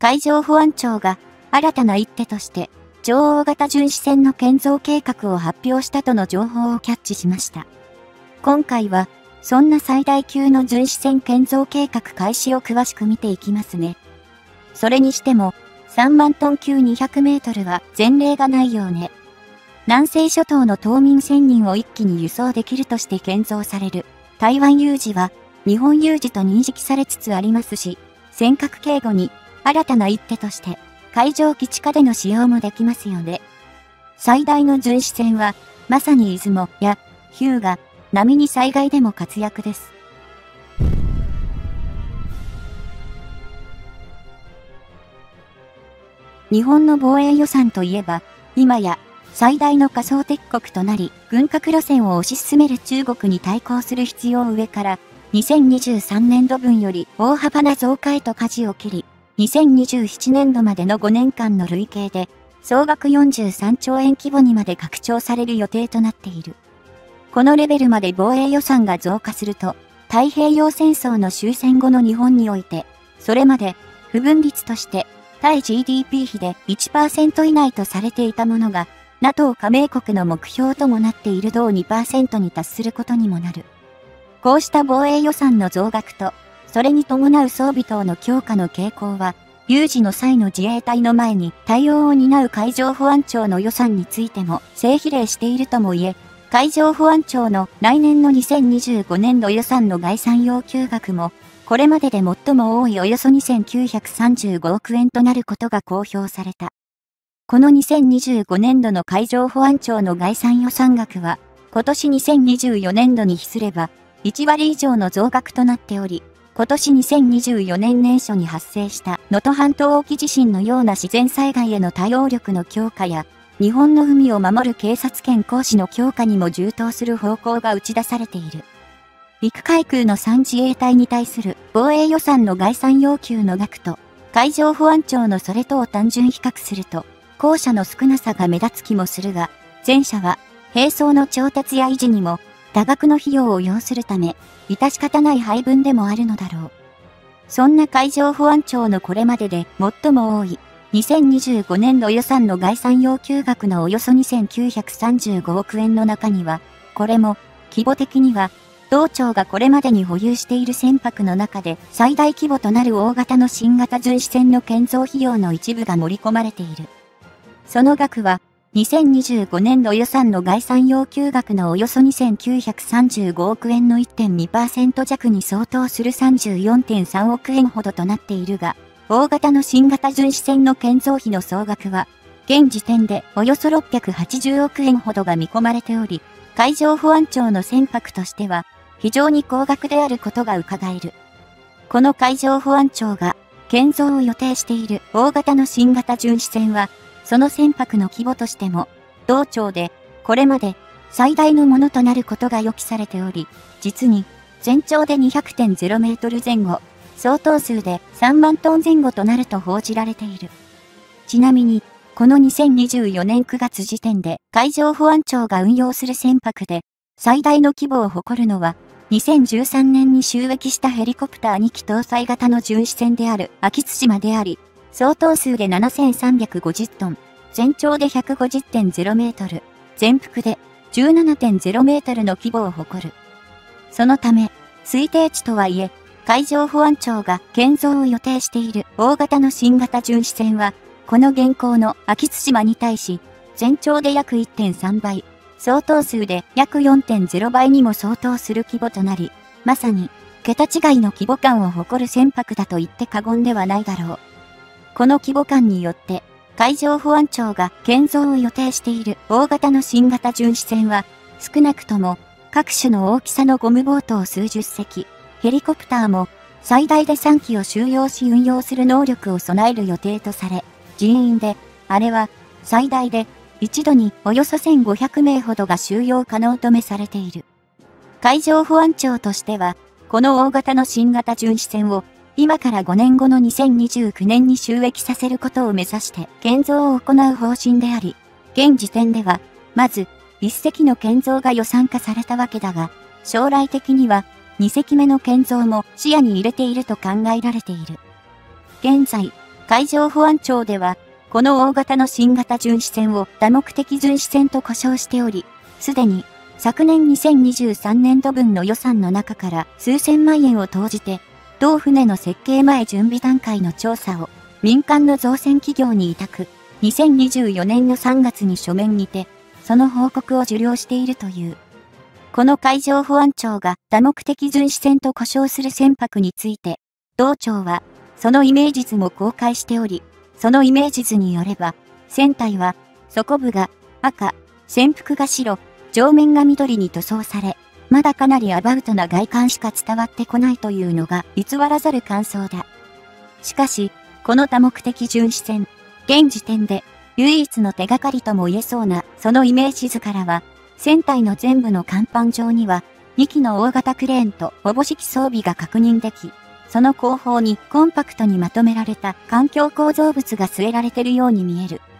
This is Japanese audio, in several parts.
海上保安庁が新たな一手として超大型巡視船の建造計画を発表したとの情報をキャッチしました。今回はそんな最大級の巡視船建造計画開始を詳しく見ていきますね。それにしても3万トン級200メートルは前例がないようね。南西諸島の島民1000人を一気に輸送できるとして建造される台湾有事は日本有事と認識されつつありますし、尖閣警護に新たな一手として海上基地下での使用もできますよね。最大の巡視船はまさに出雲や日向、波に災害でも活躍です。日本の防衛予算といえば、今や最大の仮想敵国となり、軍拡路線を推し進める中国に対抗する必要上から、2023年度分より大幅な増加へと舵を切り、2027年度までの5年間の累計で、総額43兆円規模にまで拡張される予定となっている。このレベルまで防衛予算が増加すると、太平洋戦争の終戦後の日本において、それまで不分率として対 GDP 比で 1% 以内とされていたものが、NATO 加盟国の目標ともなっている同 2% に達することにもなる。こうした防衛予算の増額と、それに伴う装備等の強化の傾向は、有事の際の自衛隊の前に対応を担う海上保安庁の予算についても正比例しているとも言え、海上保安庁の来年の2025年度予算の概算要求額も、これまでで最も多いおよそ2935億円となることが公表された。この2025年度の海上保安庁の概算予算額は、今年2024年度に比すれば、1割以上の増額となっており、今年2024年年初に発生した能登半島沖地震のような自然災害への対応力の強化や、日本の海を守る警察権行使の強化にも充当する方向が打ち出されている。陸海空の3自衛隊に対する防衛予算の概算要求の額と、海上保安庁のそれとを単純比較すると、後者の少なさが目立つ気もするが、前者は、兵装の調達や維持にも、多額の費用を要するため、致し方ない配分でもあるのだろう。そんな海上保安庁のこれまでで最も多い、2025年度予算の概算要求額のおよそ2935億円の中には、これも、規模的には、同庁がこれまでに保有している船舶の中で最大規模となる大型の新型巡視船の建造費用の一部が盛り込まれている。その額は、2025年度予算の概算要求額のおよそ2935億円の 1.2% 弱に相当する 34.3 億円ほどとなっているが、大型の新型巡視船の建造費の総額は、現時点でおよそ680億円ほどが見込まれており、海上保安庁の船舶としては、非常に高額であることが伺える。この海上保安庁が、建造を予定している大型の新型巡視船は、その船舶の規模としても、同庁で、これまで、最大のものとなることが予期されており、実に、全長で 200.0 メートル前後、相当数で3万トン前後となると報じられている。ちなみに、この2024年9月時点で海上保安庁が運用する船舶で最大の規模を誇るのは2013年に就役したヘリコプター2機搭載型の巡視船である秋津島であり、相当数で7350トン、全長で 150.0 メートル、全幅で 17.0 メートルの規模を誇る。そのため、推定値とはいえ、海上保安庁が建造を予定している大型の新型巡視船は、この現行の秋津島に対し、全長で約 1.3 倍、相当数で約 4.0 倍にも相当する規模となり、まさに、桁違いの規模感を誇る船舶だと言って過言ではないだろう。この規模感によって、海上保安庁が建造を予定している大型の新型巡視船は、少なくとも、各種の大きさのゴムボートを数十隻、ヘリコプターも最大で3機を収容し運用する能力を備える予定とされ、人員で、あれは最大で一度におよそ1500名ほどが収容可能とめされている。海上保安庁としては、この大型の新型巡視船を今から5年後の2029年に就役させることを目指して建造を行う方針であり、現時点では、まず1隻の建造が予算化されたわけだが、将来的には2隻目の建造も視野に入れていると考えられている。現在、 海上保安庁では、この大型の新型巡視船を多目的巡視船と呼称しており、すでに昨年2023年度分の予算の中から数千万円を投じて、同船の設計前準備段階の調査を民間の造船企業に委託、2024年の3月に書面にて、その報告を受領しているという。この海上保安庁が多目的巡視船と呼称する船舶について、同庁はそのイメージ図も公開しており、そのイメージ図によれば、船体は底部が赤、船腹が白、上面が緑に塗装され、まだかなりアバウトな外観しか伝わってこないというのが偽らざる感想だ。しかし、この多目的巡視船、現時点で唯一の手がかりとも言えそうなそのイメージ図からは、船体の前部の甲板上には2機の大型クレーンとほぼ式装備が確認でき、その後方にコンパクトにまとめられた環境構造物が据えられているように見える。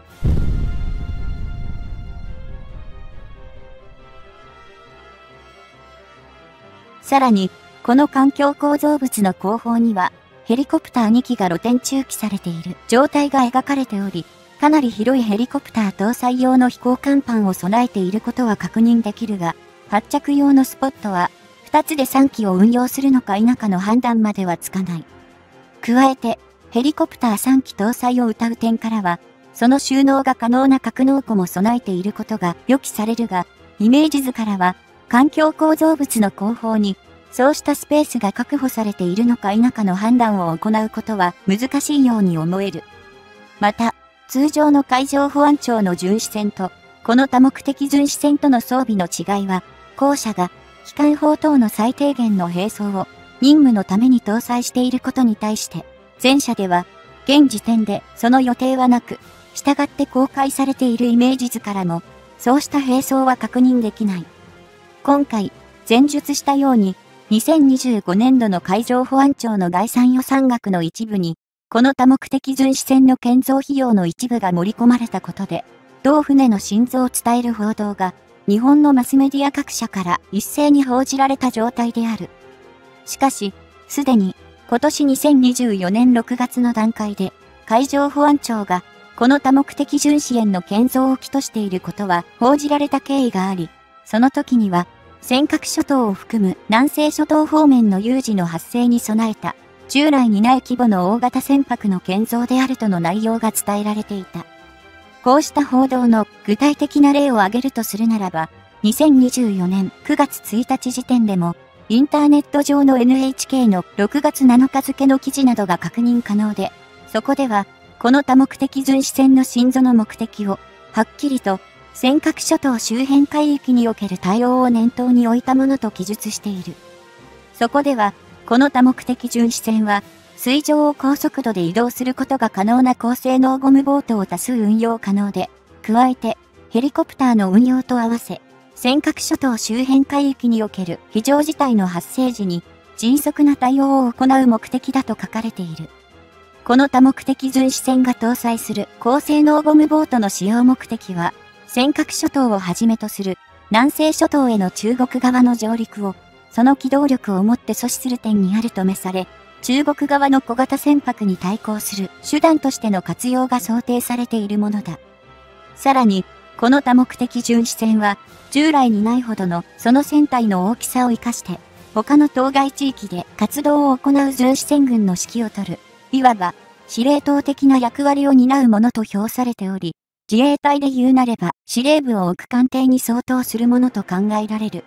さらに、この環境構造物の後方には、ヘリコプター2機が露天駐機されている状態が描かれており、かなり広いヘリコプター搭載用の飛行甲板を備えていることは確認できるが、発着用のスポットは、2つで3機を運用するのか否かの判断まではつかない。加えて、ヘリコプター3機搭載を謳う点からは、その収納が可能な格納庫も備えていることが予期されるが、イメージ図からは、環境構造物の後方に、そうしたスペースが確保されているのか否かの判断を行うことは難しいように思える。また、通常の海上保安庁の巡視船と、この多目的巡視船との装備の違いは、後者が、機関砲等の最低限の兵装を任務のために搭載していることに対して、前者では、現時点でその予定はなく、従って公開されているイメージ図からも、そうした兵装は確認できない。今回、前述したように、2025年度の海上保安庁の概算予算額の一部に、この多目的巡視船の建造費用の一部が盛り込まれたことで、同船の心臓を伝える報道が、日本のマスメディア各社から一斉に報じられた状態である。しかし、すでに、今年2024年6月の段階で、海上保安庁が、この多目的巡視船の建造を起としていることは報じられた経緯があり、その時には、尖閣諸島を含む南西諸島方面の有事の発生に備えた、従来にない規模の大型船舶の建造であるとの内容が伝えられていた。こうした報道の具体的な例を挙げるとするならば、2024年9月1日時点でも、インターネット上の NHK の6月7日付の記事などが確認可能で、そこでは、この多目的巡視船の進度の目的を、はっきりと、尖閣諸島周辺海域における対応を念頭に置いたものと記述している。そこでは、この多目的巡視船は、水上を高速度で移動することが可能な高性能ゴムボートを多数運用可能で、加えて、ヘリコプターの運用と合わせ、尖閣諸島周辺海域における非常事態の発生時に、迅速な対応を行う目的だと書かれている。この多目的巡視船が搭載する高性能ゴムボートの使用目的は、尖閣諸島をはじめとする南西諸島への中国側の上陸を、その機動力をもって阻止する点にあるとめされ、中国側の小型船舶に対抗する手段としての活用が想定されているものだ。さらに、この多目的巡視船は、従来にないほどのその船体の大きさを生かして、他の当該地域で活動を行う巡視船群の指揮を執る、いわば司令塔的な役割を担うものと評されており、自衛隊で言うなれば司令部を置く艦艇に相当するものと考えられる。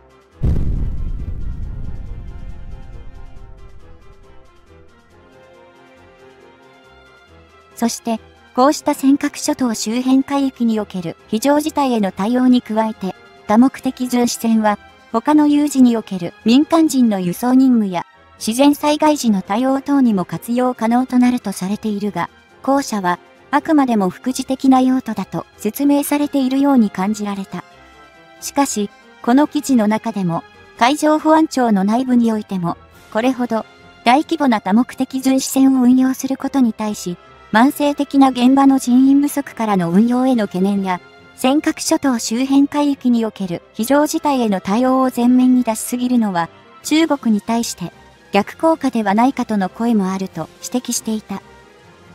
そして、こうした尖閣諸島周辺海域における非常事態への対応に加えて、多目的巡視船は、他の有事における民間人の輸送任務や、自然災害時の対応等にも活用可能となるとされているが、後者は、あくまでも副次的な用途だと説明されているように感じられた。しかし、この記事の中でも、海上保安庁の内部においても、これほど大規模な多目的巡視船を運用することに対し、慢性的な現場の人員不足からの運用への懸念や、尖閣諸島周辺海域における非常事態への対応を前面に出しすぎるのは、中国に対して逆効果ではないかとの声もあると指摘していた。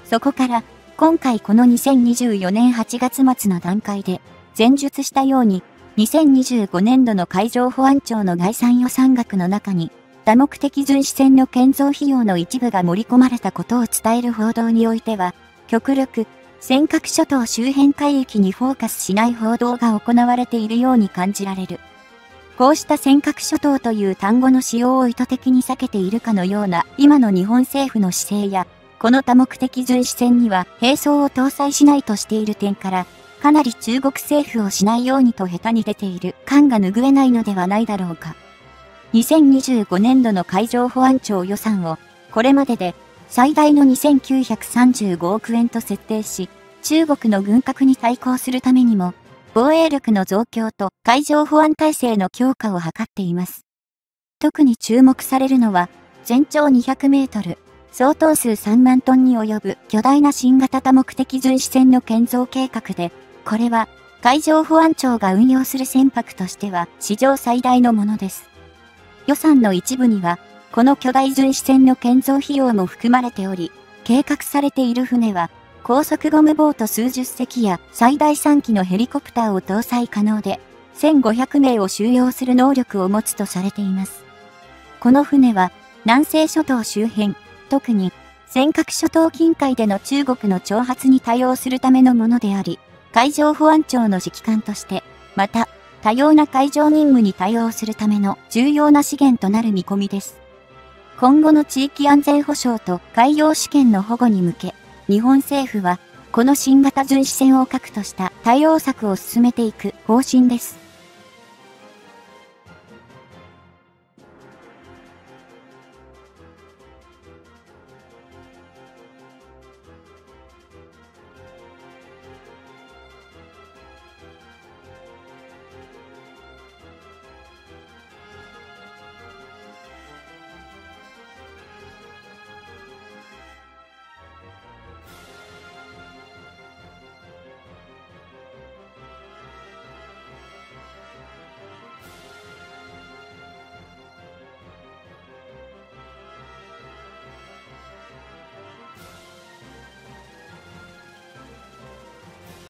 そこから、今回この2024年8月末の段階で、前述したように、2025年度の海上保安庁の概算予算額の中に、多目的巡視船の建造費用の一部が盛り込まれたことを伝える報道においては、極力、尖閣諸島周辺海域にフォーカスしない報道が行われているように感じられる。こうした尖閣諸島という単語の使用を意図的に避けているかのような今の日本政府の姿勢や、この多目的巡視船には兵装を搭載しないとしている点から、かなり中国政府をしないようにと下手に出ている感が拭えないのではないだろうか。2025年度の海上保安庁予算を、これまでで最大の2935億円と設定し、中国の軍拡に対抗するためにも、防衛力の増強と海上保安体制の強化を図っています。特に注目されるのは、全長200メートル、相当数3万トンに及ぶ巨大な新型多目的巡視船の建造計画で、これは海上保安庁が運用する船舶としては史上最大のものです。予算の一部には、この巨大巡視船の建造費用も含まれており、計画されている船は、高速ゴムボート数十隻や最大3機のヘリコプターを搭載可能で、1500名を収容する能力を持つとされています。この船は、南西諸島周辺、特に尖閣諸島近海での中国の挑発に対応するためのものであり、海上保安庁の指揮官として、また、多様な海上任務に対応するための重要な資源となる見込みです。今後の地域安全保障と海洋主権の保護に向け、日本政府は、この新型巡視船を核とした対応策を進めていく方針です。